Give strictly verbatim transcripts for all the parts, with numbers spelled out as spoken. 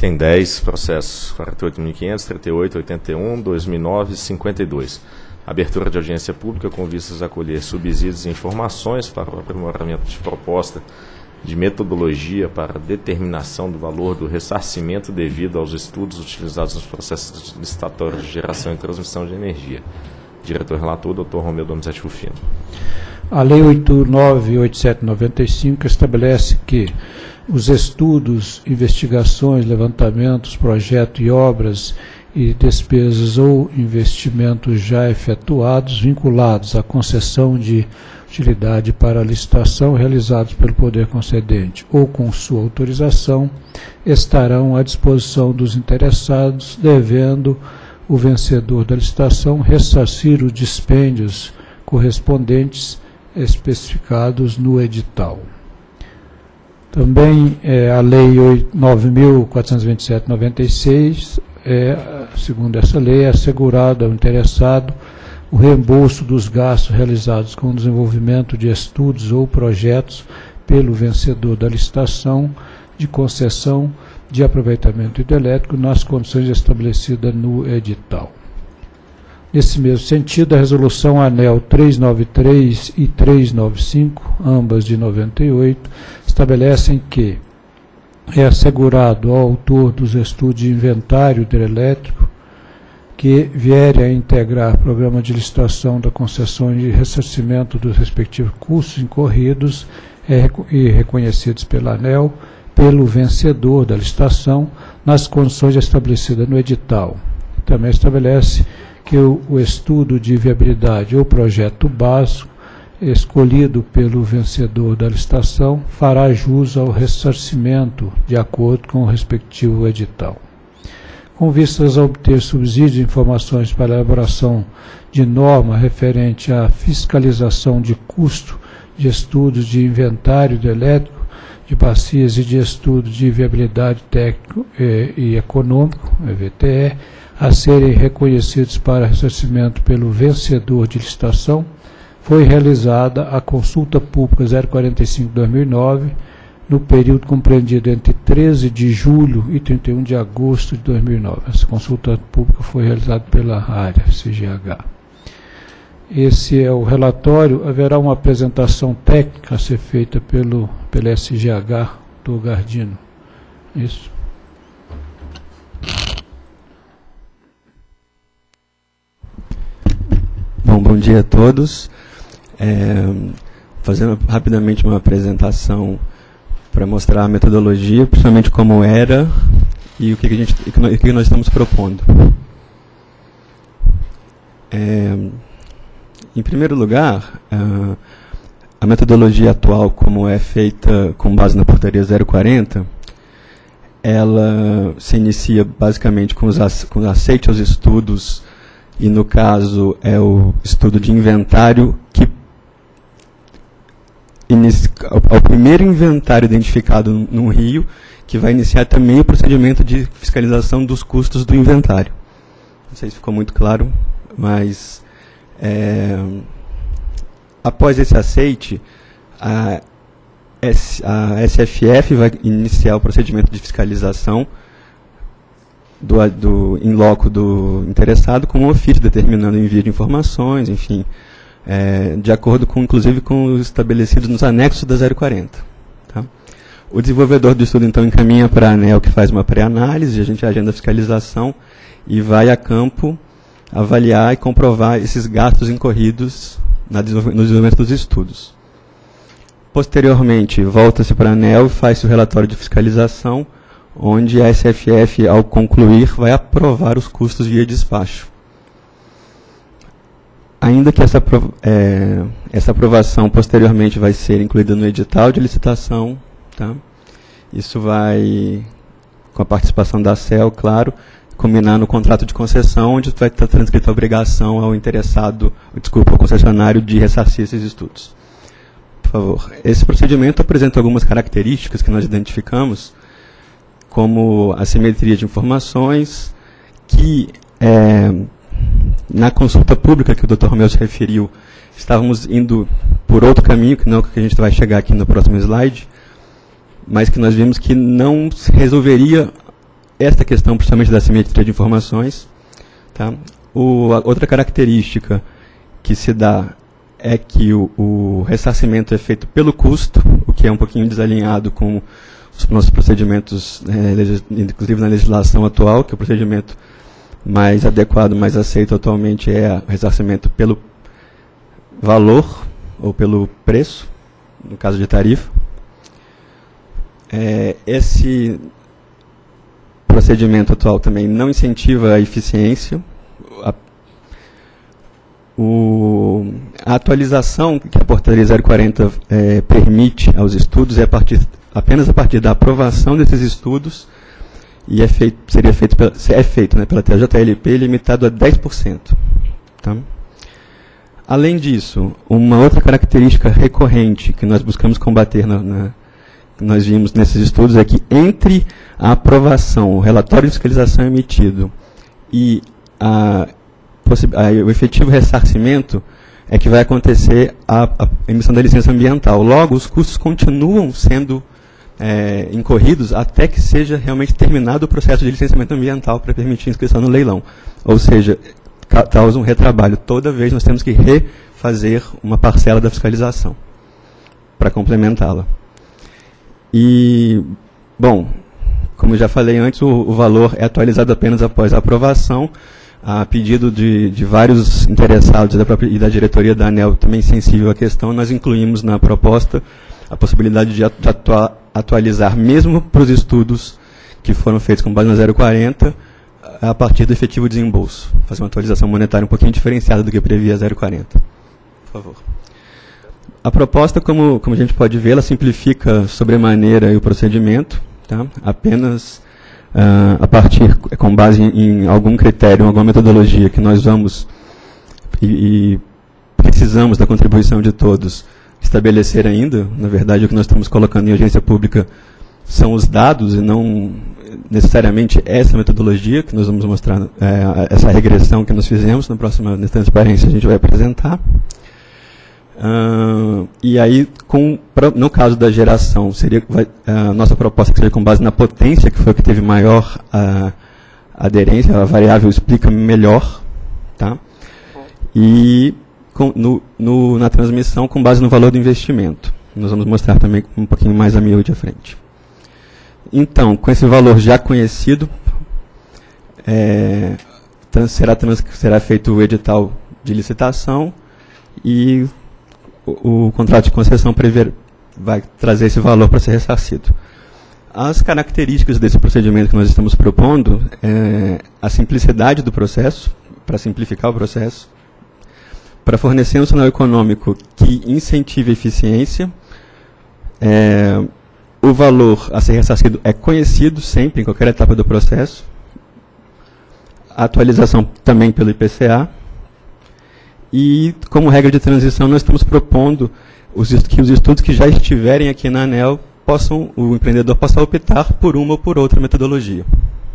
Item dez, processo quarenta e oito mil quinhentos, trinta e oito, oitenta e um, dois mil e nove, cinquenta e dois. Abertura de audiência pública com vistas a colher subsídios e informações para o aprimoramento de proposta de metodologia para determinação do valor do ressarcimento devido aos estudos utilizados nos processos licitatórios de geração e transmissão de energia. Diretor relator, doutor Romeu Donizete Rufino. A Lei oito mil novecentos e oitenta e sete de noventa e cinco estabelece que os estudos, investigações, levantamentos, projetos e obras e despesas ou investimentos já efetuados vinculados à concessão de utilidade para licitação realizados pelo poder concedente ou com sua autorização estarão à disposição dos interessados, devendo o vencedor da licitação ressarcir os dispêndios correspondentes especificados no edital. Também é, a Lei nove mil quatrocentos e vinte e sete de noventa e seis, é, segundo essa lei, é assegurado ao interessado o reembolso dos gastos realizados com o desenvolvimento de estudos ou projetos pelo vencedor da licitação de concessão de aproveitamento hidrelétrico nas condições estabelecidas no edital. Nesse mesmo sentido, a Resolução ANEEL trezentos e noventa e três e trezentos e noventa e cinco, ambas de noventa e oito, estabelecem que é assegurado ao autor dos estudos de inventário hidrelétrico que vierem a integrar programa de licitação da concessão e ressarcimento dos respectivos custos incorridos é, e reconhecidos pela ANEEL pelo vencedor da licitação nas condições estabelecidas no edital. Também estabelece que o, o estudo de viabilidade ou projeto básico escolhido pelo vencedor da licitação fará jus ao ressarcimento de acordo com o respectivo edital. Com vistas a obter subsídios e informações para a elaboração de norma referente à fiscalização de custo de estudos de inventário hidrelétrico, de bacias e de estudo de viabilidade técnico e, e econômico, E V T E, a serem reconhecidos para ressarcimento pelo vencedor de licitação, foi realizada a consulta pública zero quarenta e cinco de dois mil e nove, no período compreendido entre treze de julho e trinta e um de agosto de dois mil e nove. Essa consulta pública foi realizada pela área C G H. Esse é o relatório. Haverá uma apresentação técnica a ser feita pelo, pelo S G H, doutor Gardino. Isso. Bom, bom dia a todos. É, fazendo rapidamente uma apresentação para mostrar a metodologia, principalmente como era e o que, que, a gente, o que nós estamos propondo. É, em primeiro lugar, a, a metodologia atual, como é feita com base na portaria zero quarenta, ela se inicia basicamente com, os, com aceite aos estudos, e no caso é o estudo de inventário que ao primeiro inventário identificado no rio, que vai iniciar também o procedimento de fiscalização dos custos do inventário. Não sei se ficou muito claro, mas é, após esse aceite, a, S, a S F F vai iniciar o procedimento de fiscalização do, do in loco do interessado com um ofício determinando o envio de informações, enfim, É, de acordo com, inclusive, com os estabelecidos nos anexos da zero quarenta. Tá? O desenvolvedor do estudo, então, encaminha para a ANEEL, que faz uma pré-análise, a gente agenda a fiscalização e vai a campo avaliar e comprovar esses gastos incorridos na desenvolv- no desenvolvimento dos estudos. Posteriormente, volta-se para a ANEEL e faz o relatório de fiscalização, onde a S F F, ao concluir, vai aprovar os custos via despacho. Ainda que essa, é, essa aprovação posteriormente vai ser incluída no edital de licitação, tá? Isso vai, com a participação da C E L, claro, combinar no contrato de concessão, onde vai estar transcrita a obrigação ao interessado, desculpa, ao concessionário de ressarcir esses estudos. Por favor. Esse procedimento apresenta algumas características que nós identificamos, como a simetria de informações, que é, na consulta pública que o doutor Romeu se referiu, estávamos indo por outro caminho, que não é o que a gente vai chegar aqui no próximo slide, mas que nós vimos que não se resolveria esta questão, principalmente da simetria de informações. Tá? O, a outra característica que se dá é que o, o ressarcimento é feito pelo custo, o que é um pouquinho desalinhado com os nossos procedimentos, é, inclusive na legislação atual, que o procedimento mais adequado, mais aceito atualmente é o ressarcimento pelo valor ou pelo preço, no caso de tarifa. É, esse procedimento atual também não incentiva a eficiência. A, o, a atualização que a portaria zero quarenta é, permite aos estudos é a partir, apenas a partir da aprovação desses estudos, e é feito, seria feito pela, é feito né, pela T J L P limitado a dez por cento. Tá? Além disso, uma outra característica recorrente que nós buscamos combater na, na que nós vimos nesses estudos é que entre a aprovação, o relatório de fiscalização emitido e a, a, o efetivo ressarcimento é que vai acontecer a, a emissão da licença ambiental. Logo, os custos continuam sendo é, incorridos até que seja realmente terminado o processo de licenciamento ambiental para permitir a inscrição no leilão. Ou seja, causa um retrabalho. Toda vez nós temos que refazer uma parcela da fiscalização para complementá-la. E, bom, como já falei antes, o, o valor é atualizado apenas após a aprovação. A pedido de, de vários interessados da própria, e da diretoria da ANEEL, também sensível à questão, nós incluímos na proposta a possibilidade de atua, atualizar, mesmo para os estudos que foram feitos com base na zero quarenta, a partir do efetivo desembolso. Fazer uma atualização monetária um pouquinho diferenciada do que previa a zero quarenta. Por favor. A proposta, como, como a gente pode ver, ela simplifica sobremaneira o procedimento, tá? Apenas uh, a partir, com base em, em algum critério, alguma metodologia que nós vamos e, e precisamos da contribuição de todos estabelecer ainda. Na verdade, o que nós estamos colocando em audiência pública são os dados e não necessariamente essa metodologia que nós vamos mostrar, é, essa regressão que nós fizemos. Na próxima na transparência a gente vai apresentar. Uh, e aí, com, pra, no caso da geração, seria vai, a nossa proposta que seria com base na potência, que foi a que teve maior uh, aderência, a variável explica melhor, tá? E com, no, no, na transmissão com base no valor do investimento. Nós vamos mostrar também um pouquinho mais a miúde à frente. Então, com esse valor já conhecido, é, trans, será, trans, será feito o edital de licitação e o, o contrato de concessão prever, vai trazer esse valor para ser ressarcido. As características desse procedimento que nós estamos propondo é a simplicidade do processo, para simplificar o processo, para fornecer um sinal econômico que incentive a eficiência. É, o valor a ser ressarcido é conhecido sempre, em qualquer etapa do processo. A atualização também pelo I P C A. E, como regra de transição, nós estamos propondo os, que os estudos que já estiverem aqui na ANEEL, possam, o empreendedor possa optar por uma ou por outra metodologia.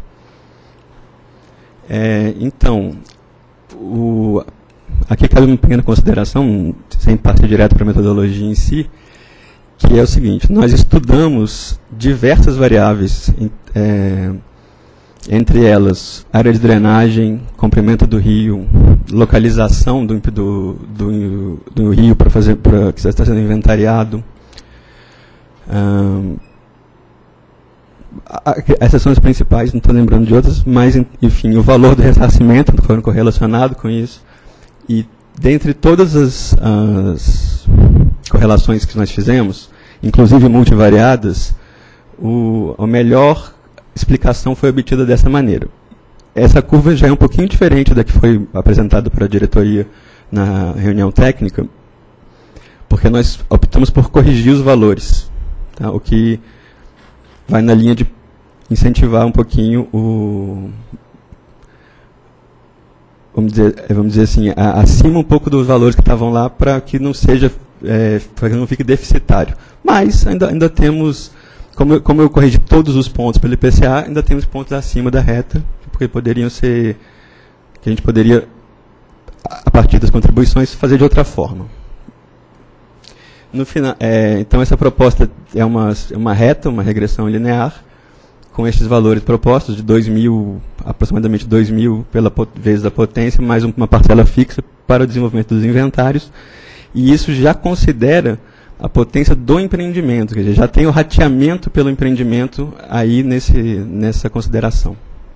É, então, o, aqui cabe uma pequena consideração, sem partir direto para a metodologia em si, que é o seguinte: nós estudamos diversas variáveis, é, entre elas área de drenagem, comprimento do rio, localização do, do, do, do rio para fazer, para, que está sendo inventariado. Um, a, a, essas são as principais, não estou lembrando de outras, mas, enfim, o valor do ressarcimento foi correlacionado com isso. E, dentre todas as, as correlações que nós fizemos, inclusive multivariadas, o, a melhor explicação foi obtida dessa maneira. Essa curva já é um pouquinho diferente da que foi apresentada para a diretoria na reunião técnica, porque nós optamos por corrigir os valores, tá? O que vai na linha de incentivar um pouquinho o... Vamos dizer, vamos dizer assim, a, acima um pouco dos valores que estavam lá, para que não seja, é, para que não fique deficitário. Mas ainda, ainda temos, como eu, como eu corrigi todos os pontos pelo I P C A, ainda temos pontos acima da reta, porque poderiam ser, que a gente poderia, a partir das contribuições, fazer de outra forma. No final, é, então essa proposta é uma, uma reta, uma regressão linear, com esses valores propostos, de dois mil, aproximadamente dois mil pela vezes da potência, mais uma parcela fixa para o desenvolvimento dos inventários, e isso já considera a potência do empreendimento, quer dizer, já tem o rateamento pelo empreendimento aí nesse, nessa consideração.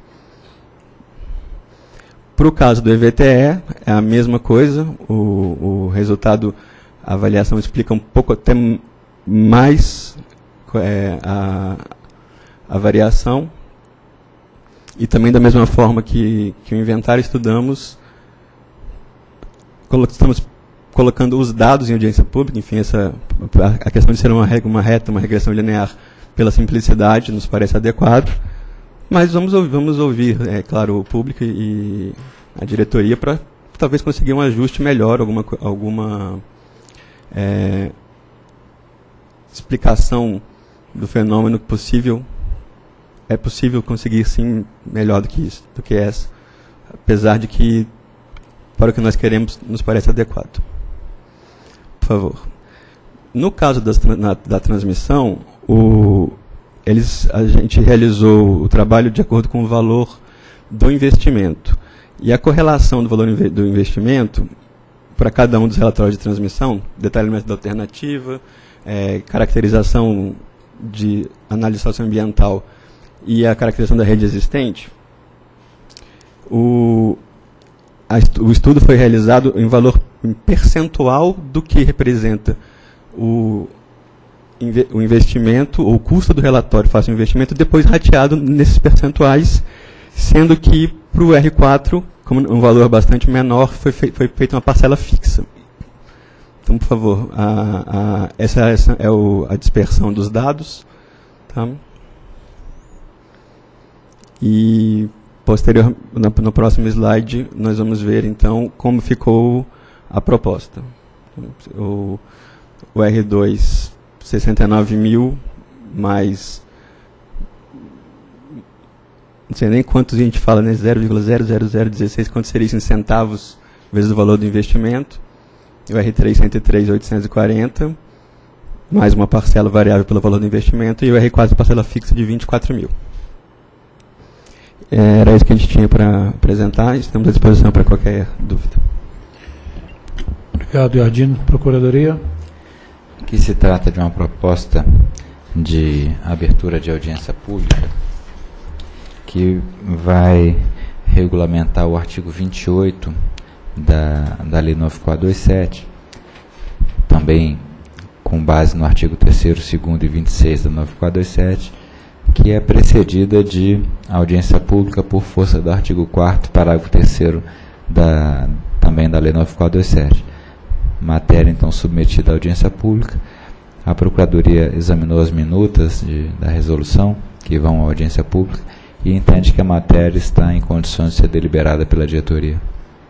Para o caso do E V T E, é a mesma coisa, o, o resultado, a avaliação explica um pouco até mais é, a, a variação, e também da mesma forma que, que o inventário estudamos, colo estamos colocando os dados em audiência pública, enfim, essa, a questão de ser uma, uma reta, uma regressão linear, pela simplicidade, nos parece adequado, mas vamos ouvir, vamos ouvir é claro, o público e a diretoria para talvez conseguir um ajuste melhor, alguma, alguma é, explicação do fenômeno possível. É possível conseguir, sim, melhor do que isso, do que essa, apesar de que, para o que nós queremos, nos parece adequado. Por favor. No caso das, na, da transmissão, o, eles, a gente realizou o trabalho de acordo com o valor do investimento. E a correlação do valor do investimento, para cada um dos relatórios de transmissão, detalhamento da alternativa, é, caracterização de análise socioambiental e a caracterização da rede existente, o, a, o estudo foi realizado em valor em percentual do que representa o, o investimento, ou o custo do relatório face ao investimento, depois rateado nesses percentuais, sendo que para o R quatro, como um valor bastante menor, foi, fei, foi feita uma parcela fixa. Então, por favor, a, a, essa, essa é o, a dispersão dos dados. Tá? E, posterior, no, no próximo slide, nós vamos ver, então, como ficou a proposta. O, o R dois, sessenta e nove mil, mais... Não sei nem quantos a gente fala, né? zero vírgula zero zero zero um seis, quanto seria isso em centavos, vezes o valor do investimento. O R três, cento e três mil oitocentos e quarenta, mais uma parcela variável pelo valor do investimento, e o R quatro, parcela fixa de vinte e quatro mil. Era isso que a gente tinha para apresentar, estamos à disposição para qualquer dúvida. Obrigado, Iardino. Procuradoria. Aqui se trata de uma proposta de abertura de audiência pública que vai regulamentar o artigo vinte e oito da, da Lei nove mil quatrocentos e vinte e sete, também com base no artigo terceiro, segundo e vinte e seis da nove mil quatrocentos e vinte e sete, que é precedida de audiência pública por força do artigo quarto, parágrafo terceiro da, também da Lei nove mil quatrocentos e vinte e sete. Matéria, então, submetida à audiência pública. A Procuradoria examinou as minutas de, da resolução, que vão à audiência pública, e entende que a matéria está em condições de ser deliberada pela diretoria.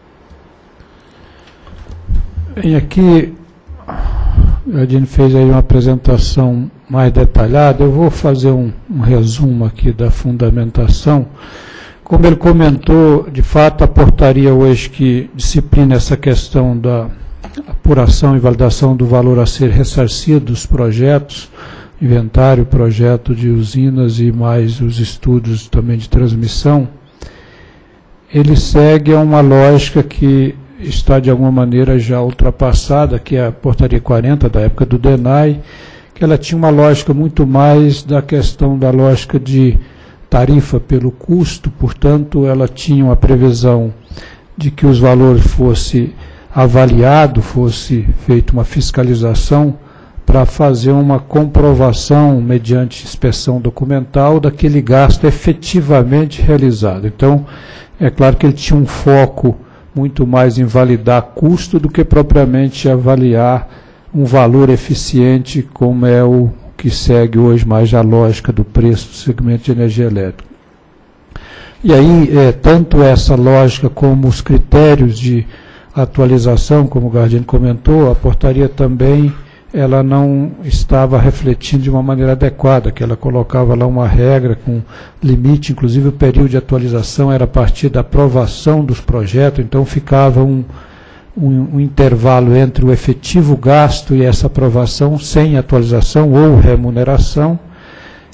Bem, aqui a Dini fez aí uma apresentação mais detalhada. Eu vou fazer um, um resumo aqui da fundamentação. Como ele comentou, de fato, a portaria hoje que disciplina essa questão da apuração e validação do valor a ser ressarcido dos projetos, inventário, projeto de usinas e mais os estudos também de transmissão, ele segue a uma lógica que está de alguma maneira já ultrapassada, que é a portaria quarenta da época do DENAI, que ela tinha uma lógica muito mais da questão da lógica de tarifa pelo custo, portanto ela tinha uma previsão de que os valores fossem avaliados, fosse feita uma fiscalização para fazer uma comprovação mediante inspeção documental daquele gasto efetivamente realizado. Então, é claro que ele tinha um foco muito mais em validar custo do que propriamente avaliar um valor eficiente, como é o que segue hoje mais a lógica do preço do segmento de energia elétrica. E aí, é, tanto essa lógica como os critérios de atualização, como o Gardini comentou, a portaria também ela não estava refletindo de uma maneira adequada, que ela colocava lá uma regra com limite, inclusive o período de atualização era a partir da aprovação dos projetos, então ficava um, um, um intervalo entre o efetivo gasto e essa aprovação sem atualização ou remuneração,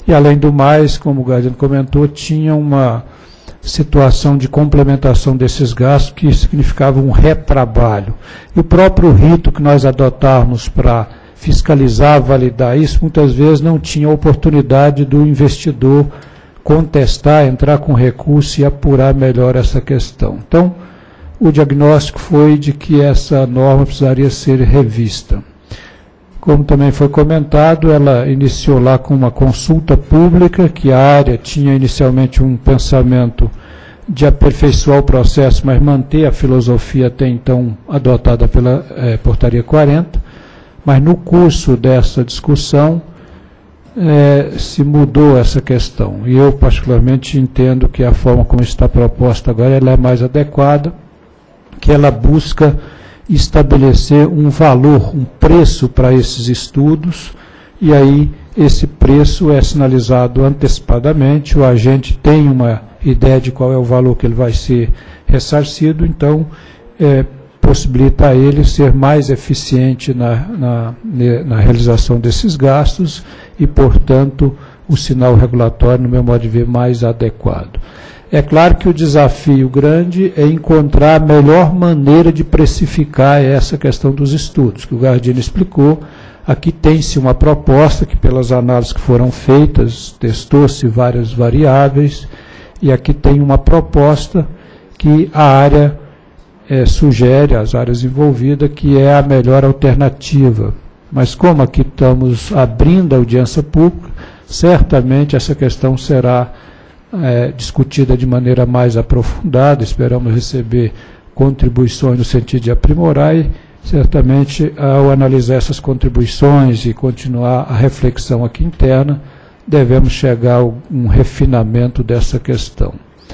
E, além do mais, como o Gardino comentou, tinha uma situação de complementação desses gastos que significava um retrabalho. E o próprio rito que nós adotávamos para fiscalizar, validar isso, muitas vezes não tinha oportunidade do investidor contestar, entrar com recurso e apurar melhor essa questão. Então, o diagnóstico foi de que essa norma precisaria ser revista. Como também foi comentado, ela iniciou lá com uma consulta pública, que a área tinha inicialmente um pensamento de aperfeiçoar o processo, mas manter a filosofia até então adotada pela eh, Portaria quarenta, mas no curso dessa discussão eh, se mudou essa questão. E eu particularmente entendo que a forma como está proposta agora ela é mais adequada, que ela busca estabelecer um valor, um preço para esses estudos, e aí esse preço é sinalizado antecipadamente, o agente tem uma ideia de qual é o valor que ele vai ser ressarcido, então é, possibilita a ele ser mais eficiente na, na, na realização desses gastos e, portanto, o sinal regulatório, no meu modo de ver, mais adequado. É claro que o desafio grande é encontrar a melhor maneira de precificar essa questão dos estudos, que o Gardino explicou. Aqui tem-se uma proposta que, pelas análises que foram feitas, testou-se várias variáveis, e aqui tem uma proposta que a área é, sugere, as áreas envolvidas, que é a melhor alternativa. Mas como aqui estamos abrindo a audiência pública, certamente essa questão será É, discutida de maneira mais aprofundada, esperamos receber contribuições no sentido de aprimorar e, certamente, ao analisar essas contribuições e continuar a reflexão aqui interna, devemos chegar a um refinamento dessa questão.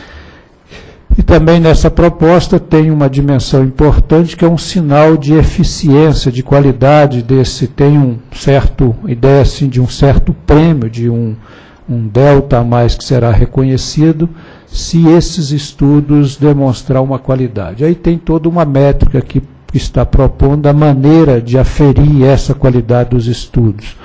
E também nessa proposta tem uma dimensão importante que é um sinal de eficiência, de qualidade desse, tem um certo, ideia assim de um certo prêmio, de um um delta a mais que será reconhecido se esses estudos demonstrar uma qualidade. Aí tem toda uma métrica que está propondo a maneira de aferir essa qualidade dos estudos.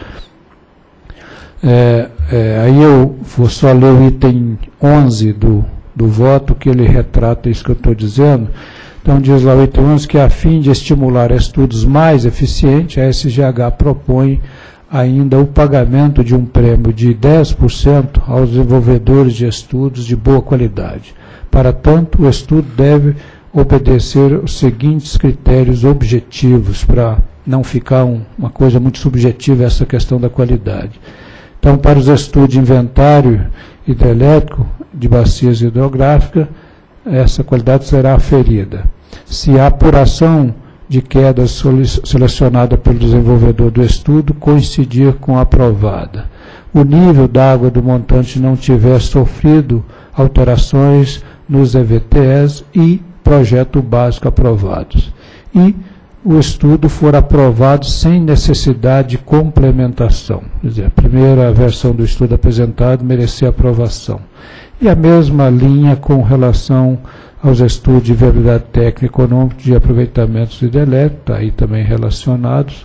É, é, aí eu vou só ler o item onze do, do voto, que ele retrata isso que eu estou dizendo. Então diz lá o item onze que, a fim de estimular estudos mais eficientes, a S G H propõe ainda o pagamento de um prêmio de dez por cento aos desenvolvedores de estudos de boa qualidade. Para tanto, o estudo deve obedecer os seguintes critérios objetivos, para não ficar um, uma coisa muito subjetiva essa questão da qualidade. Então, para os estudos de inventário hidrelétrico de bacias hidrográficas, essa qualidade será aferida. Se a apuração de queda selecionada pelo desenvolvedor do estudo coincidir com a aprovada. O nível d'água do montante não tiver sofrido alterações nos E V T Es e projeto básico aprovados. E o estudo for aprovado sem necessidade de complementação. Quer dizer, a primeira versão do estudo apresentado merecia aprovação. E a mesma linha com relação aos estudos de viabilidade técnica e econômica de aproveitamentos hidrelétricos, tá aí também relacionados.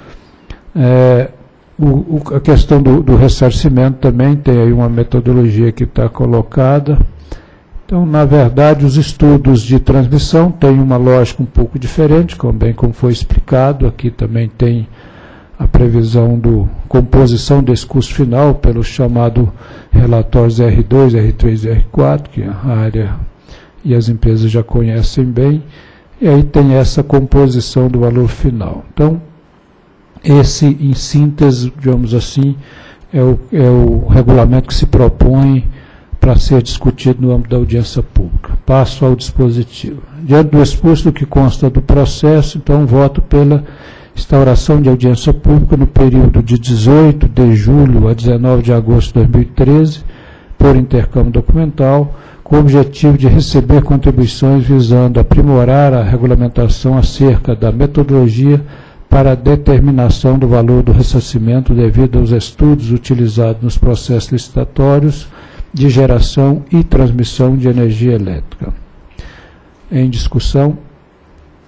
É, o, o, a questão do, do ressarcimento também tem aí uma metodologia que está colocada. Então, na verdade, os estudos de transmissão têm uma lógica um pouco diferente, como bem como foi explicado. Aqui também tem a previsão do composição desse custo final pelo chamado relatórios R dois, R três e R quatro, que a área e as empresas já conhecem bem, e aí tem essa composição do valor final. Então, esse, em síntese, digamos assim, é o, é o regulamento que se propõe para ser discutido no âmbito da audiência pública. Passo ao dispositivo. Diante do exposto que consta do processo, então, voto pela instauração de audiência pública no período de dezoito de julho a dezenove de agosto de dois mil e treze, por intercâmbio documental, com o objetivo de receber contribuições visando aprimorar a regulamentação acerca da metodologia para a determinação do valor do ressarcimento devido aos estudos utilizados nos processos licitatórios de geração e transmissão de energia elétrica. Em discussão.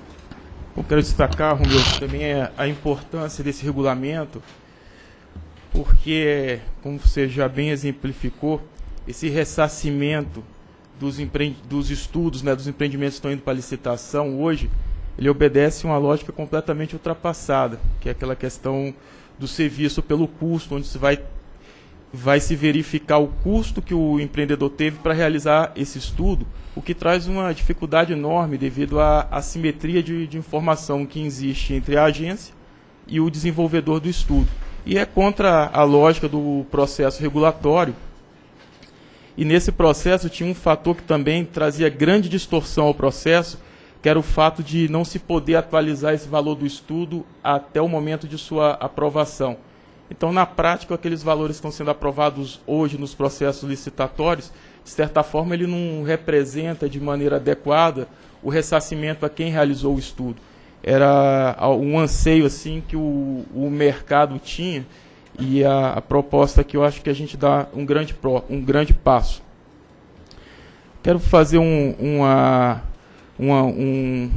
Eu quero destacar, Romeu, também a importância desse regulamento, porque, como você já bem exemplificou, esse ressarcimento dos, empre... dos estudos, né, dos empreendimentos que estão indo para licitação hoje, ele obedece uma lógica completamente ultrapassada, que é aquela questão do serviço pelo custo, onde se vai, vai se verificar o custo que o empreendedor teve para realizar esse estudo, o que traz uma dificuldade enorme devido à assimetria de, de informação que existe entre a agência e o desenvolvedor do estudo. E é contra a lógica do processo regulatório. E nesse processo tinha um fator que também trazia grande distorção ao processo, que era o fato de não se poder atualizar esse valor do estudo até o momento de sua aprovação. Então, na prática, aqueles valores que estão sendo aprovados hoje nos processos licitatórios, de certa forma, ele não representa de maneira adequada o ressarcimento a quem realizou o estudo. Era um anseio assim, que o, o mercado tinha, e a, a proposta que eu acho que a gente dá um grande, pro, um grande passo. Quero fazer um... uma Uma, um,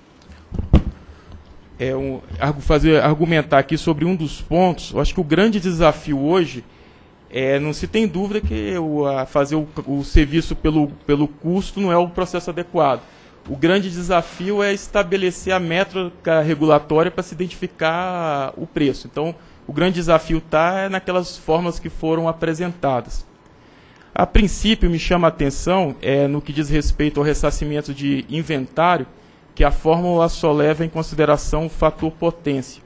é, um, fazer, argumentar aqui sobre um dos pontos. Eu acho que o grande desafio hoje, é, não se tem dúvida que o, a fazer o, o serviço pelo, pelo custo não é o processo adequado. O grande desafio é estabelecer a métrica regulatória para se identificar o preço. Então, o grande desafio está naquelas formas que foram apresentadas. A princípio, me chama a atenção, é, no que diz respeito ao ressarcimento de inventário, que a fórmula só leva em consideração o fator potência.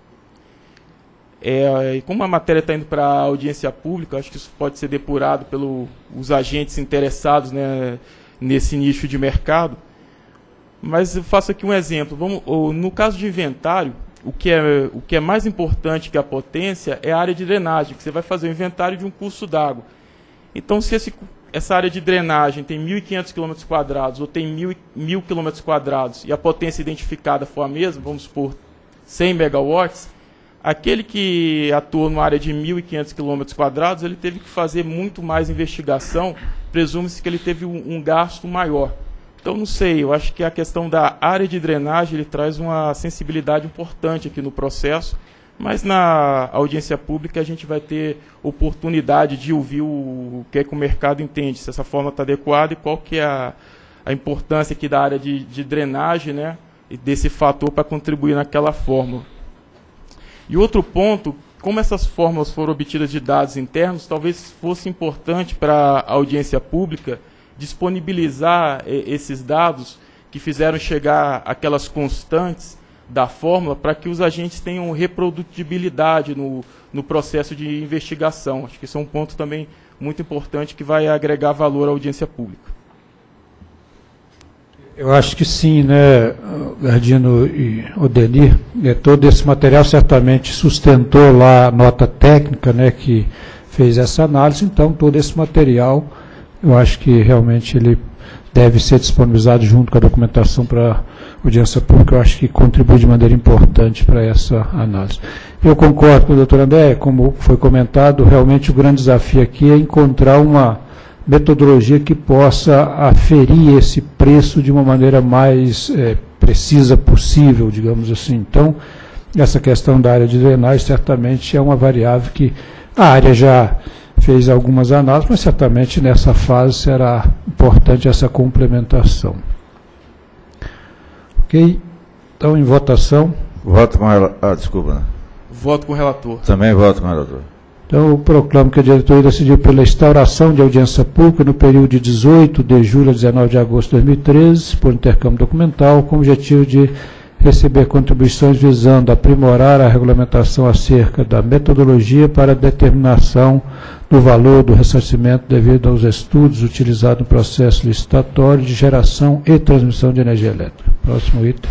É, e como a matéria está indo para a audiência pública, acho que isso pode ser depurado pelos agentes interessados, né, nesse nicho de mercado. Mas eu faço aqui um exemplo. Vamos, no caso de inventário, o que, é, o que é mais importante que a potência é a área de drenagem, que você vai fazer o inventário de um curso d'água. Então, se esse, essa área de drenagem tem mil e quinhentos quilômetros quadrados ou tem mil quilômetros quadrados e a potência identificada for a mesma, vamos supor cem megawatts, aquele que atua numa área de mil e quinhentos quilômetros quadrados, ele teve que fazer muito mais investigação, presume-se que ele teve um, um gasto maior. Então, não sei, eu acho que a questão da área de drenagem ele traz uma sensibilidade importante aqui no processo, mas na audiência pública a gente vai ter oportunidade de ouvir o, o que é que o mercado entende, se essa forma está adequada e qual que é a, a importância aqui da área de, de drenagem, né, e desse fator para contribuir naquela fórmula. E outro ponto, como essas fórmulas foram obtidas de dados internos, talvez fosse importante para a audiência pública disponibilizar eh, esses dados que fizeram chegar aquelas constantes da fórmula para que os agentes tenham reprodutibilidade no, no processo de investigação. Acho que isso é um ponto também muito importante que vai agregar valor à audiência pública. Eu acho que sim, né, Gardino e Odenir, é, todo esse material certamente sustentou lá a nota técnica, né, que fez essa análise, então todo esse material, eu acho que realmente ele deve ser disponibilizado junto com a documentação para a audiência pública, eu acho que contribui de maneira importante para essa análise. Eu concordo com o doutor André, como foi comentado, realmente o grande desafio aqui é encontrar uma metodologia que possa aferir esse preço de uma maneira mais é, precisa possível, digamos assim. Então, essa questão da área de drenagem certamente é uma variável que a área já fez algumas análises, mas certamente nessa fase será importante essa complementação. Ok? Então, em votação. Voto com o relator. Ah, desculpa. Voto com o relator. Também voto com o relator. Então, eu proclamo que a diretoria decidiu pela instauração de audiência pública no período de dezoito de julho a dezenove de agosto de dois mil e treze, por intercâmbio documental, com o objetivo de receber contribuições visando aprimorar a regulamentação acerca da metodologia para a determinação do valor do ressarcimento devido aos estudos utilizados no processo licitatório de geração e transmissão de energia elétrica. Próximo item.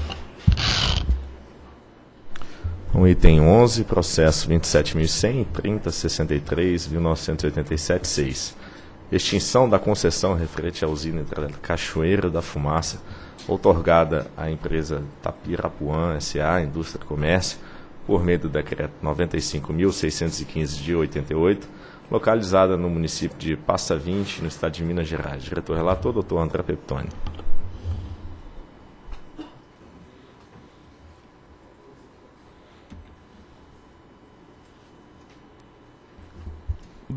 O item onze, processo vinte e sete mil e cem, trinta, sessenta e três, mil novecentos e oitenta e sete, seis. Extinção da concessão referente à usina hidrelétrica Cachoeira da Fumaça, outorgada à empresa Tapirapuã S A, Indústria e Comércio, por meio do decreto noventa e cinco mil seiscentos e quinze de oitenta e oito, localizada no município de Passa Vinte, no estado de Minas Gerais. Diretor-relator, doutor André Peptoni.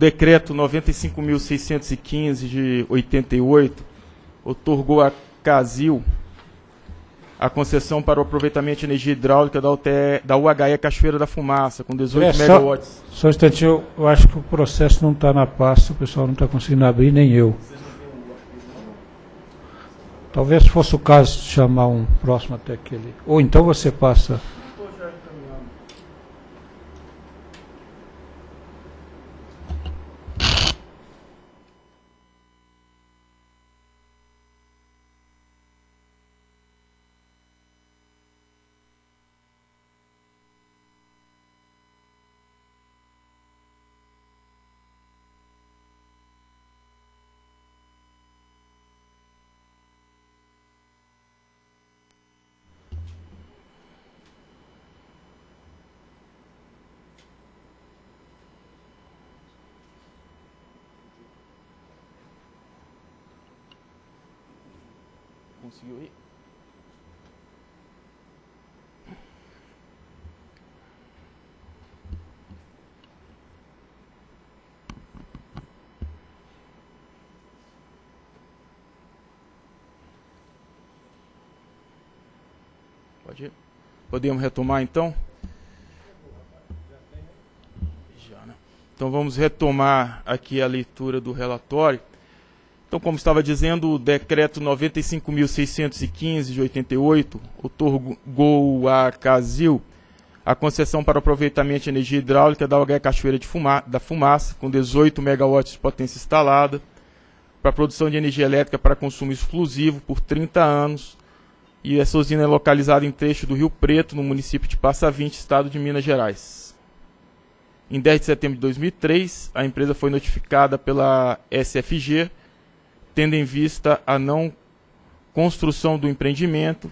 decreto noventa e cinco mil seiscentos e quinze de oitenta e oito outorgou a Casil a concessão para o aproveitamento de energia hidráulica da, U T E, da U H E Cachoeira da Fumaça, com dezoito é, megawatts. Só, só um instantinho, eu, eu acho que o processo não está na pasta, o pessoal não está conseguindo abrir, nem eu. Talvez fosse o caso de chamar um próximo até aquele. Ou então você passa. Conseguiu ir? Pode ir? Podemos retomar então? Já, né? Então vamos retomar aqui a leitura do relatório. Então, como estava dizendo, o decreto noventa e cinco mil seiscentos e quinze de oitenta e oito outorgou a Casil a concessão para aproveitamento de energia hidráulica da U H E Cachoeira de Fuma da Fumaça, com dezoito megawatts de potência instalada, para produção de energia elétrica para consumo exclusivo por trinta anos, e essa usina é localizada em trecho do Rio Preto, no município de Passa Vinte, estado de Minas Gerais. Em dez de setembro de dois mil e três, a empresa foi notificada pela S F G, tendo em vista a não construção do empreendimento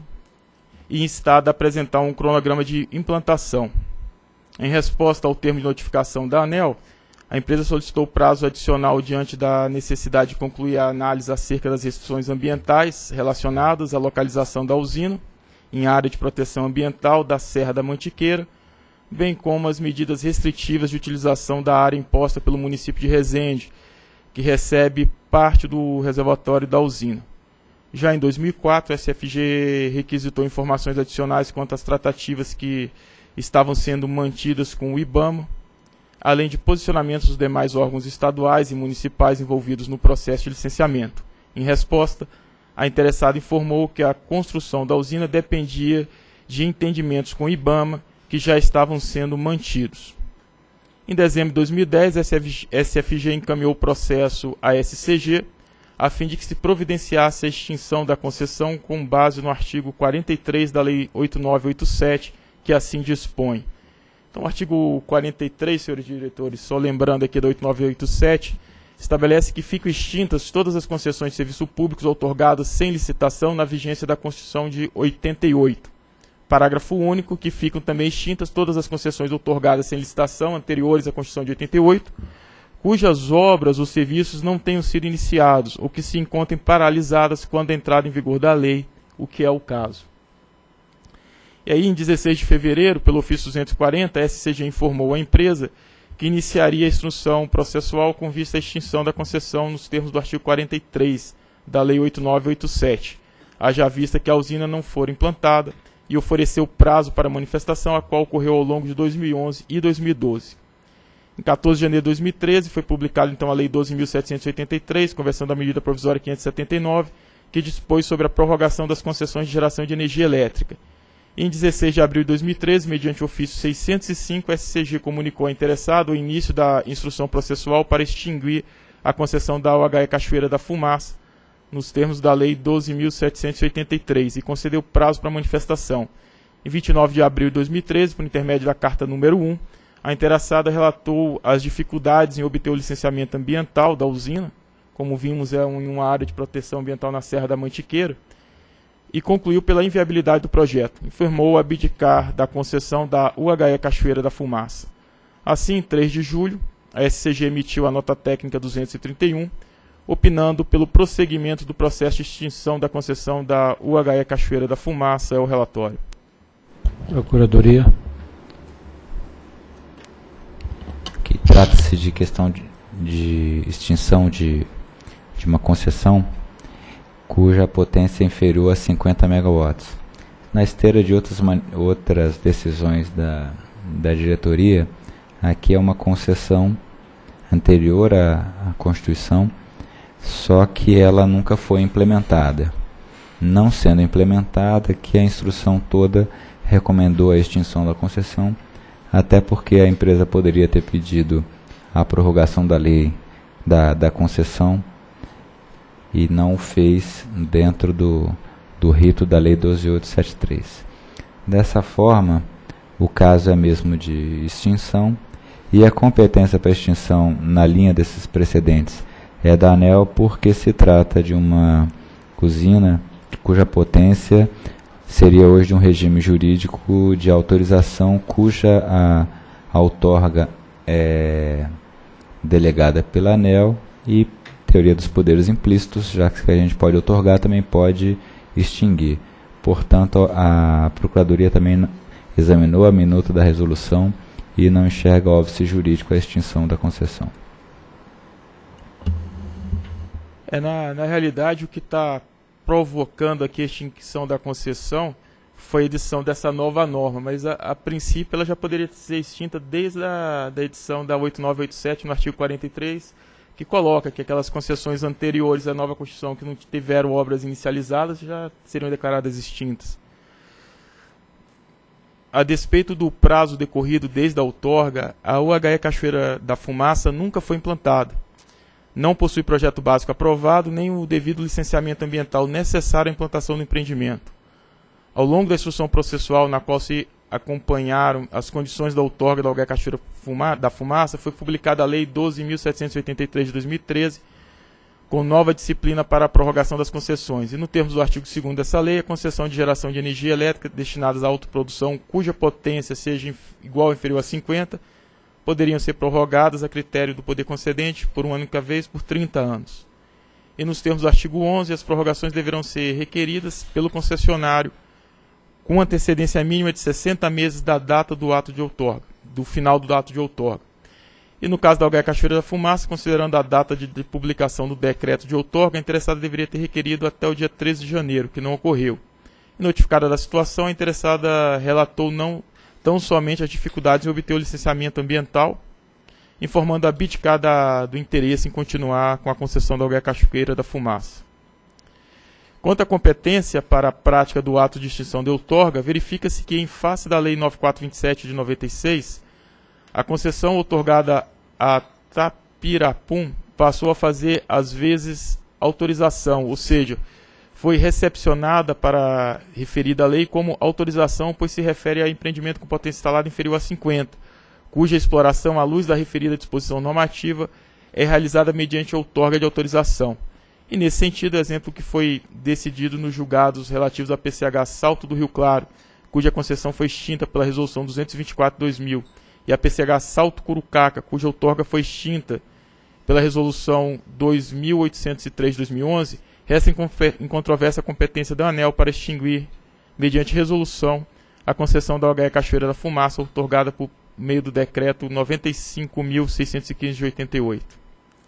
e instada a apresentar um cronograma de implantação. Em resposta ao termo de notificação da ANEEL, a empresa solicitou prazo adicional diante da necessidade de concluir a análise acerca das restrições ambientais relacionadas à localização da usina em área de proteção ambiental da Serra da Mantiqueira, bem como as medidas restritivas de utilização da área imposta pelo município de Resende, que recebe parte do reservatório da usina. Já em dois mil e quatro, a S F G requisitou informações adicionais quanto às tratativas que estavam sendo mantidas com o IBAMA, além de posicionamentos dos demais órgãos estaduais e municipais envolvidos no processo de licenciamento. Em resposta, a interessada informou que a construção da usina dependia de entendimentos com o IBAMA que já estavam sendo mantidos. Em dezembro de dois mil e dez, a S F G encaminhou o processo à S C G, a fim de que se providenciasse a extinção da concessão com base no artigo quarenta e três da Lei oito nove oito sete, que assim dispõe. Então, o artigo quarenta e três, senhores diretores, só lembrando aqui da oito nove oito sete, estabelece que ficam extintas todas as concessões de serviço públicos outorgadas sem licitação na vigência da Constituição de oitenta e oito. Parágrafo único, que ficam também extintas todas as concessões outorgadas sem licitação anteriores à Constituição de oitenta e oito, cujas obras ou serviços não tenham sido iniciados ou que se encontrem paralisadas quando da entrada em vigor da lei, o que é o caso. E aí, em dezesseis de fevereiro, pelo ofício duzentos e quarenta, a S C G informou à empresa que iniciaria a instrução processual com vista à extinção da concessão nos termos do artigo quarenta e três da Lei oito nove oito sete, haja vista que a usina não for implantada, e ofereceu prazo para manifestação, a qual ocorreu ao longo de dois mil e onze e dois mil e doze. Em quatorze de janeiro de dois mil e treze, foi publicada então a Lei doze mil setecentos e oitenta e três, conversão da medida provisória quinhentos e setenta e nove, que dispôs sobre a prorrogação das concessões de geração de energia elétrica. Em dezesseis de abril de dois mil e treze, mediante o ofício seiscentos e cinco, a S C G comunicou ao interessado o início da instrução processual para extinguir a concessão da U H E Cachoeira da Fumaça, nos termos da Lei doze mil setecentos e oitenta e três, e concedeu prazo para manifestação. Em vinte e nove de abril de dois mil e treze, por intermédio da carta número um, a interessada relatou as dificuldades em obter o licenciamento ambiental da usina, como vimos é em uma área de proteção ambiental na Serra da Mantiqueira, e concluiu pela inviabilidade do projeto. Informou abdicar da concessão da U H E Cachoeira da Fumaça. Assim, em três de julho, a S C G emitiu a nota técnica duzentos e trinta e um, opinando pelo prosseguimento do processo de extinção da concessão da U H E Cachoeira da Fumaça. É o relatório. Procuradoria. Que trata-se de questão de, de extinção de, de uma concessão cuja potência é inferior a cinquenta megawatts. Na esteira de outras, outras decisões da, da diretoria, aqui é uma concessão anterior à, à Constituição, só que ela nunca foi implementada. Não sendo implementada, que a instrução toda recomendou a extinção da concessão, até porque a empresa poderia ter pedido a prorrogação da lei da, da concessão e não o fez dentro do, do rito da lei doze mil oitocentos e setenta e três. Dessa forma, o caso é mesmo de extinção e a competência para extinção na linha desses precedentes é da ANEEL, porque se trata de uma usina cuja potência seria hoje um regime jurídico de autorização cuja a, a outorga é delegada pela ANEEL e teoria dos poderes implícitos, já que a gente pode outorgar, também pode extinguir. Portanto, a Procuradoria também examinou a minuta da resolução e não enxerga óbice jurídico a extinção da concessão. É, na, na realidade, o que está provocando aqui a extinção da concessão foi a edição dessa nova norma, mas a, a princípio ela já poderia ser extinta desde a da edição da oito nove oito sete, no artigo quarenta e três, que coloca que aquelas concessões anteriores à nova Constituição que não tiveram obras inicializadas já seriam declaradas extintas. A despeito do prazo decorrido desde a outorga, a U H E Cachoeira da Fumaça nunca foi implantada. Não possui projeto básico aprovado, nem o devido licenciamento ambiental necessário à implantação do empreendimento. Ao longo da instrução processual, na qual se acompanharam as condições da outorga da U H E Cachoeira da Fumaça, foi publicada a Lei doze mil setecentos e oitenta e três de dois mil e treze, com nova disciplina para a prorrogação das concessões. E no termos do artigo segundo dessa lei, a concessão de geração de energia elétrica destinadas à autoprodução cuja potência seja igual ou inferior a cinquenta, poderiam ser prorrogadas a critério do poder concedente por uma única vez por trinta anos. E nos termos do artigo onze, as prorrogações deverão ser requeridas pelo concessionário com antecedência mínima de sessenta meses da data do ato de outorga, do final do ato de outorga. E no caso da U H E Cachoeira da Fumaça, considerando a data de, de publicação do decreto de outorga, a interessada deveria ter requerido até o dia treze de janeiro, que não ocorreu. E notificada da situação, a interessada relatou não tão somente as dificuldades em obter o licenciamento ambiental, informando a BITCA da, do interesse em continuar com a concessão da U H E Cachoeira da Fumaça. Quanto à competência para a prática do ato de extinção de outorga, verifica-se que, em face da Lei nove mil quatrocentos e vinte e sete de noventa e seis, a concessão outorgada a Tapirapum passou a fazer, às vezes, autorização, ou seja, foi recepcionada para a referida lei como autorização, pois se refere a empreendimento com potência instalada inferior a cinquenta, cuja exploração, à luz da referida disposição normativa, é realizada mediante outorga de autorização. E, nesse sentido, o exemplo que foi decidido nos julgados relativos à P C H Salto do Rio Claro, cuja concessão foi extinta pela Resolução duzentos e vinte e quatro de dois mil, e a P C H Salto Curucaca, cuja outorga foi extinta pela Resolução dois mil oitocentos e três de dois mil e onze, resta em controvérsia a competência da ANEEL para extinguir, mediante resolução, a concessão da U H E Cachoeira da Fumaça, outorgada por meio do decreto noventa e cinco mil seiscentos e quinze de oitenta e oito.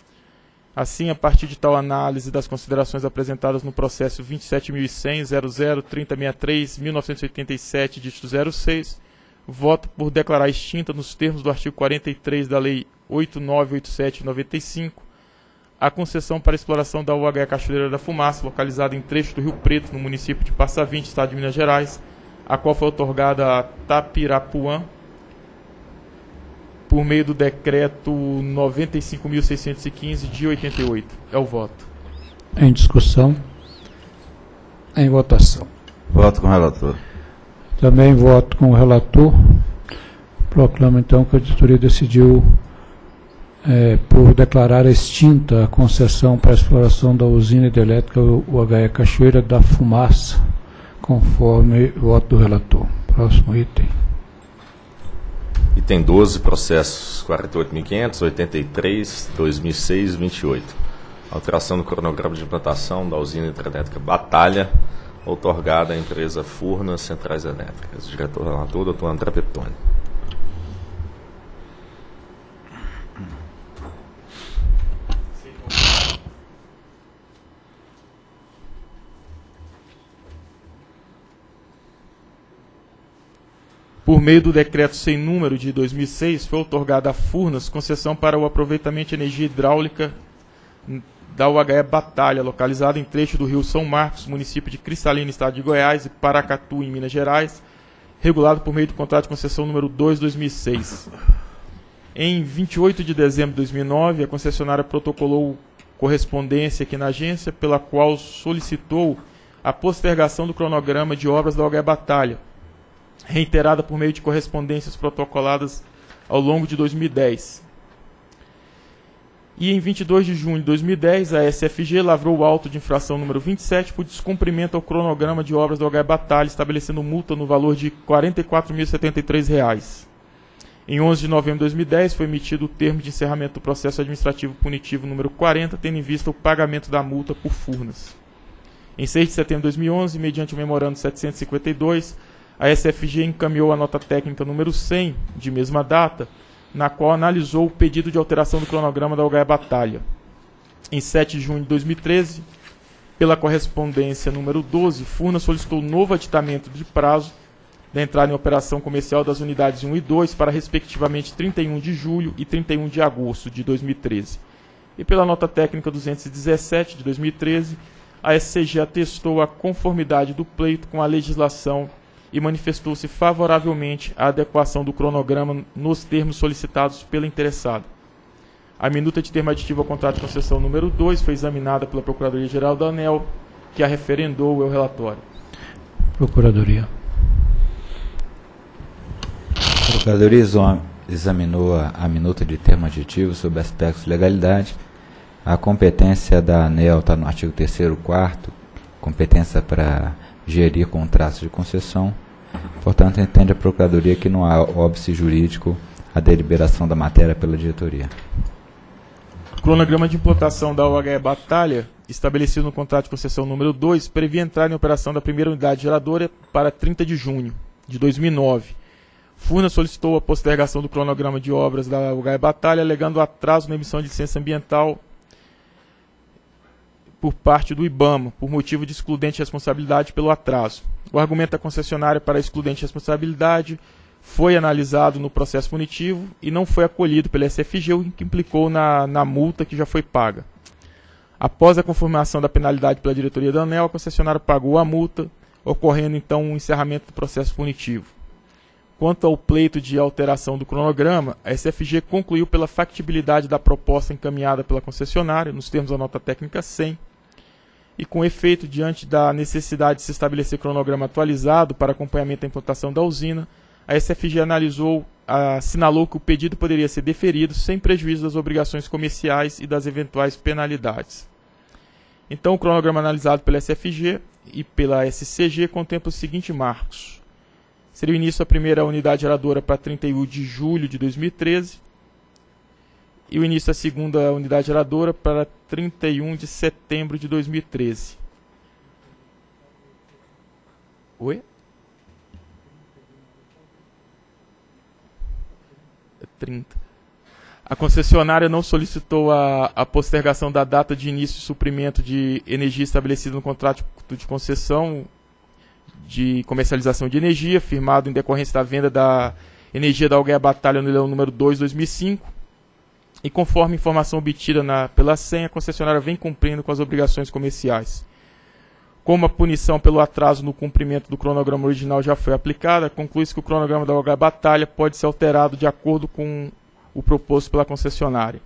Assim, a partir de tal análise das considerações apresentadas no processo vinte e sete mil e cem, zero zero, trinta sessenta e três, mil novecentos e oitenta e sete, dígito zero seis, voto por declarar extinta, nos termos do artigo quarenta e três da Lei oito mil novecentos e oitenta e sete de noventa e cinco, a concessão para exploração da U H E Cachoeira da Fumaça, localizada em trecho do Rio Preto, no município de Passavinte, estado de Minas Gerais, a qual foi outorgada a Tapirapuã, por meio do decreto noventa e cinco mil seiscentos e quinze de oitenta e oito. É o voto. Em discussão. Em votação. Voto com o relator. Também voto com o relator. Proclamo então que a editoria decidiu é, por declarar extinta a concessão para a exploração da usina hidrelétrica U H E Cachoeira da Fumaça, conforme o voto do relator. Próximo item. Item doze, processos quarenta e oito mil e quinhentos, oitenta e três, dois mil e seis, vinte e oito. Alteração do cronograma de implantação da usina hidrelétrica Batalha, outorgada à empresa Furnas Centrais Elétricas. Diretor relator, doutor André Peptoni. por meio do decreto sem número de dois mil e seis, foi outorgada a Furnas concessão para o aproveitamento de energia hidráulica da U H E Batalha, localizada em trecho do Rio São Marcos, município de Cristalina, estado de Goiás, e Paracatu, em Minas Gerais, regulado por meio do contrato de concessão número dois barra dois mil e seis. Em vinte e oito de dezembro de dois mil e nove, a concessionária protocolou correspondência aqui na agência, pela qual solicitou a postergação do cronograma de obras da U H E Batalha, reiterada por meio de correspondências protocoladas ao longo de dois mil e dez. E em vinte e dois de junho de dois mil e dez, a S F G lavrou o auto de infração número vinte e sete por descumprimento ao cronograma de obras da U H E Batalha, estabelecendo multa no valor de quarenta e quatro mil e setenta e três reais. Em onze de novembro de dois mil e dez, foi emitido o termo de encerramento do processo administrativo punitivo número quarenta, tendo em vista o pagamento da multa por Furnas. Em seis de setembro de dois mil e onze, mediante o memorando setecentos e cinquenta e dois, a S F G encaminhou a nota técnica número cem, de mesma data, na qual analisou o pedido de alteração do cronograma da U H E Batalha. Em sete de junho de dois mil e treze, pela correspondência número doze, Furnas solicitou novo aditamento de prazo da entrada em operação comercial das unidades um e dois para, respectivamente, trinta e um de julho e trinta e um de agosto de dois mil e treze. E pela nota técnica duzentos e dezessete de dois mil e treze, a S C G atestou a conformidade do pleito com a legislação e manifestou-se favoravelmente à adequação do cronograma nos termos solicitados pela interessada. A minuta de termo aditivo ao contrato de concessão número dois foi examinada pela Procuradoria-Geral da ANEEL, que a referendou ao relatório. Procuradoria. A Procuradoria examinou a, a minuta de termo aditivo sobre aspectos de legalidade. A competência da ANEEL está no artigo terceiro, quarto, competência para gerir contratos de concessão. Portanto, entende a Procuradoria que não há óbice jurídico à deliberação da matéria pela diretoria. O cronograma de implantação da U H E Batalha, estabelecido no contrato de concessão número dois, previa entrar em operação da primeira unidade geradora para trinta de junho de dois mil e nove. Furnas solicitou a postergação do cronograma de obras da U H E Batalha, alegando atraso na emissão de licença ambiental por parte do IBAMA, por motivo de excludente de responsabilidade pelo atraso. O argumento da concessionária para excludente de responsabilidade foi analisado no processo punitivo e não foi acolhido pela S F G, o que implicou na, na multa que já foi paga. Após a confirmação da penalidade pela diretoria da ANEEL, a concessionária pagou a multa, ocorrendo então um encerramento do processo punitivo. Quanto ao pleito de alteração do cronograma, a S F G concluiu pela factibilidade da proposta encaminhada pela concessionária, nos termos da nota técnica cem, e com efeito, diante da necessidade de se estabelecer cronograma atualizado para acompanhamento da implantação da usina, a S F G analisou, assinalou que o pedido poderia ser deferido sem prejuízo das obrigações comerciais e das eventuais penalidades. Então, o cronograma analisado pela S F G e pela S C G contempla os seguintes marcos. Seria o início da primeira unidade geradora para trinta e um de julho de dois mil e treze e o início da segunda unidade geradora para trinta e um de setembro de dois mil e treze. Oi? trinta. A concessionária não solicitou a, a postergação da data de início de suprimento de energia estabelecida no contrato de concessão de comercialização de energia, firmado em decorrência da venda da energia da U H E Batalha no leilão número dois, dois mil e cinco, e conforme informação obtida na, pela SEM, a concessionária vem cumprindo com as obrigações comerciais. Como a punição pelo atraso no cumprimento do cronograma original já foi aplicada, conclui-se que o cronograma da U H E Batalha pode ser alterado de acordo com o proposto pela concessionária.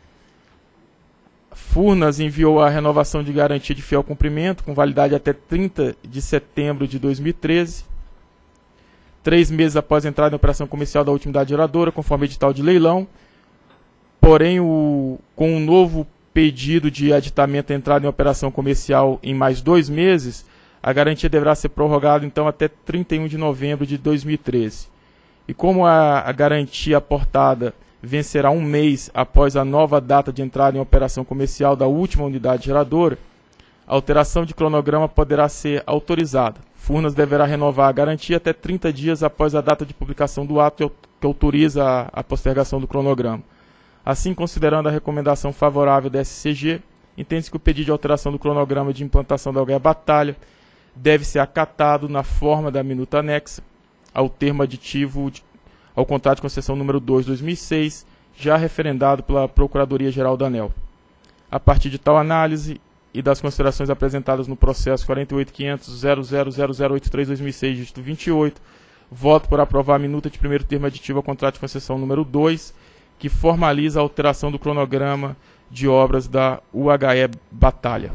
Furnas enviou a renovação de garantia de fiel cumprimento, com validade até trinta de setembro de dois mil e treze, três meses após a entrada em operação comercial da última unidade geradora, conforme edital de leilão. Porém, o, com um novo pedido de aditamento à entrada em operação comercial em mais dois meses, a garantia deverá ser prorrogada então até trinta e um de novembro de dois mil e treze. E como a, a garantia aportada vencerá um mês após a nova data de entrada em operação comercial da última unidade geradora, a alteração de cronograma poderá ser autorizada. Furnas deverá renovar a garantia até trinta dias após a data de publicação do ato que autoriza a, a postergação do cronograma. Assim, considerando a recomendação favorável da S C G, entende-se que o pedido de alteração do cronograma de implantação da U H E Batalha deve ser acatado na forma da minuta anexa ao termo aditivo de, ao contrato de concessão número dois barra dois mil e seis, já referendado pela Procuradoria-Geral da ANEEL. A partir de tal análise e das considerações apresentadas no processo quarenta e oito ponto quinhentos ponto zero zero zero zero oito três barra dois mil e seis, dígito vinte e oito, voto por aprovar a minuta de primeiro termo aditivo ao contrato de concessão número dois, que formaliza a alteração do cronograma de obras da U H E Batalha.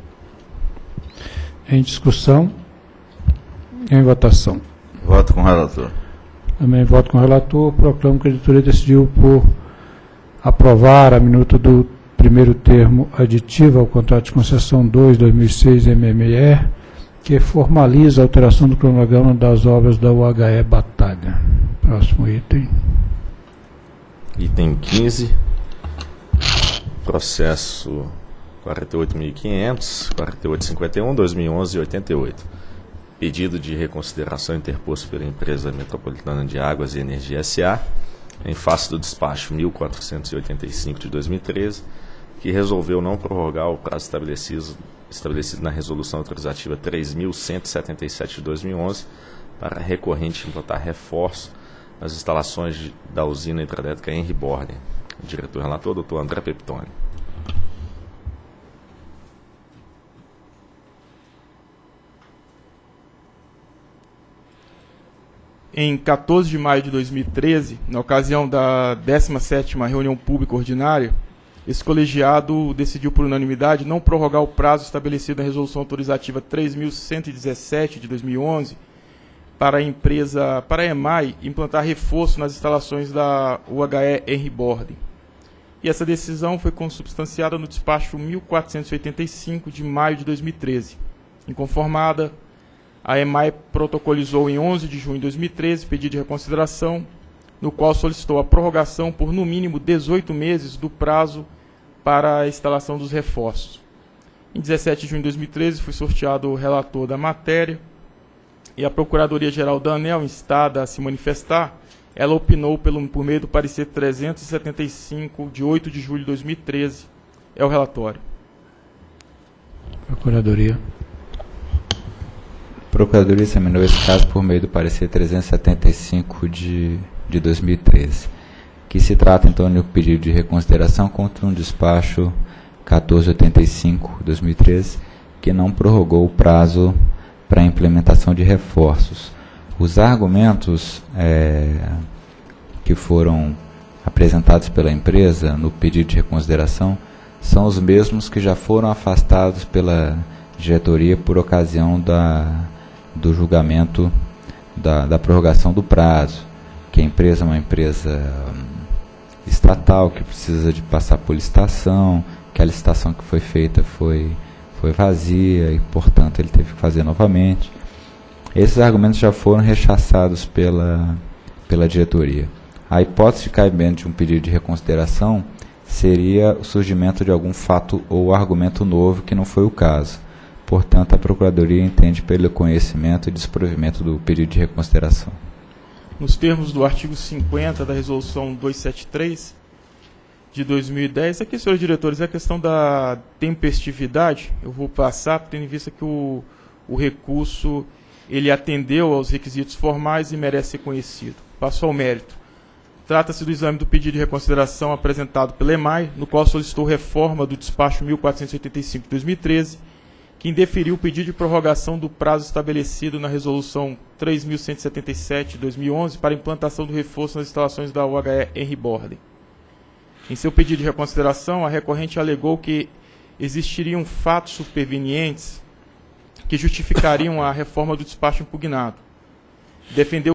Em discussão. Em votação. Voto com o relator. Também voto com o relator. Proclamo que a diretoria decidiu por aprovar a minuta do primeiro termo aditivo ao contrato de concessão dois barra dois mil e seis M M E, que formaliza a alteração do cronograma das obras da U H E Batalha. Próximo item. Item quinze. Processo quarenta e oito mil e quinhentos, quarenta e oito cinquenta e um, dois mil e onze e oitenta e oito. Pedido de reconsideração interposto pela Empresa Metropolitana de Águas e Energia S A, em face do despacho mil quatrocentos e oitenta e cinco de dois mil e treze, que resolveu não prorrogar o prazo estabelecido, estabelecido na Resolução Autorizativa três mil cento e setenta e sete de dois mil e onze para a recorrente implantar reforço nas instalações de, da usina hidrelétrica Henry Borden. Diretor relator, doutor André Peptoni. Em quatorze de maio de dois mil e treze, na ocasião da décima sétima reunião pública ordinária, esse colegiado decidiu por unanimidade não prorrogar o prazo estabelecido na Resolução Autorizativa três mil cento e dezessete de dois mil e onze para a empresa, para a EMAI, implantar reforço nas instalações da U H E Henry Borden. E essa decisão foi consubstanciada no despacho mil quatrocentos e oitenta e cinco de maio de dois mil e treze. Inconformada, a EMAI protocolizou em onze de junho de dois mil e treze pedido de reconsideração, no qual solicitou a prorrogação por no mínimo dezoito meses do prazo para a instalação dos reforços. Em dezessete de junho de dois mil e treze foi sorteado o relator da matéria e a Procuradoria-Geral da ANEEL, instada a se manifestar, ela opinou pelo, por meio do parecer trezentos e setenta e cinco de oito de julho de dois mil e treze. É o relatório. Procuradoria. Procuradoria examinou esse caso por meio do parecer trezentos e setenta e cinco de, de dois mil e treze, que se trata então de um pedido de reconsideração contra um despacho quatorze oitenta e cinco de dois mil e treze, que não prorrogou o prazo para a implementação de reforços. Os argumentos é, que foram apresentados pela empresa no pedido de reconsideração são os mesmos que já foram afastados pela diretoria por ocasião da, do julgamento da, da prorrogação do prazo, que a empresa é uma empresa estatal que precisa de passar por licitação, que a licitação que foi feita foi, foi vazia e, portanto, ele teve que fazer novamente. Esses argumentos já foram rechaçados pela, pela diretoria. A hipótese de cabimento de um pedido de reconsideração seria o surgimento de algum fato ou argumento novo, que não foi o caso. Portanto, a Procuradoria entende pelo conhecimento e desprovimento do pedido de reconsideração. Nos termos do artigo cinquenta da Resolução duzentos e setenta e três de dois mil e dez, aqui, senhores diretores, a questão da tempestividade, eu vou passar, tendo em vista que o, o recurso ele atendeu aos requisitos formais e merece ser conhecido. Passo ao mérito. Trata-se do exame do pedido de reconsideração apresentado pela EMAI, no qual solicitou reforma do despacho mil quatrocentos e oitenta e cinco de dois mil e treze, que indeferiu o pedido de prorrogação do prazo estabelecido na Resolução três mil cento e setenta e sete de dois mil e onze para a implantação do reforço nas instalações da U H E Henry Borden. Em seu pedido de reconsideração, a recorrente alegou que existiriam fatos supervenientes que justificariam a reforma do despacho impugnado. Defendeu